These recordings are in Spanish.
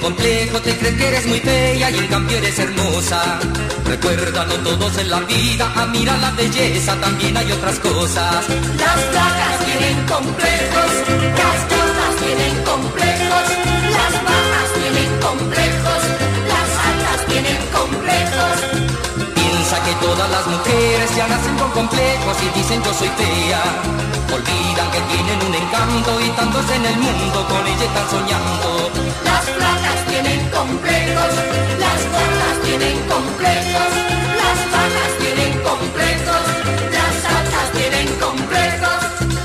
complejo, te crees que eres muy fea y en cambio eres hermosa. Recuerda, no todos en la vida admiran la belleza, también hay otras cosas. Las flacas tienen complejos, las gordas tienen complejos, las bajas tienen complejos, las altas tienen complejos. Piensa que todas las mujeres ya nacen con complejos y dicen yo soy fea. Olvidan que tienen un encanto y tantos en el mundo con ella están soñando. Las flacas tienen complejos, las gordas tienen complejos, las bajas tienen complejos, las altas tienen complejos.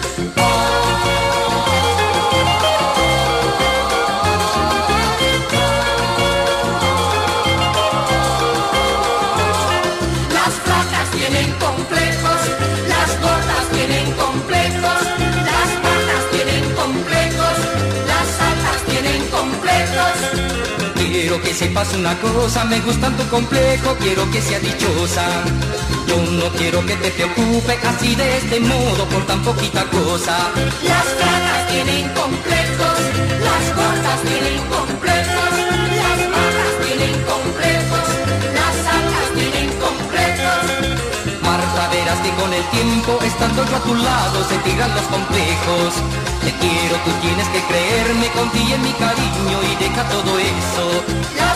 Las flacas tienen complejos, las gordas tienen complejos, las bajas tienen complejos, las altas tienen complejos. Quiero que sepas una cosa, me gusta tu complejo, quiero que sea dichosa. Yo no quiero que te preocupe así de este modo por tan poquita cosa. Las flacas tienen complejos, las gordas tienen complejos, las bajas tienen complejos, las altas tienen complejos. Marta, verás que con el tiempo, estando yo a tu lado, se te irán los complejos. Te quiero, tú tienes que creerme, confía en mi cariño y deja todo eso.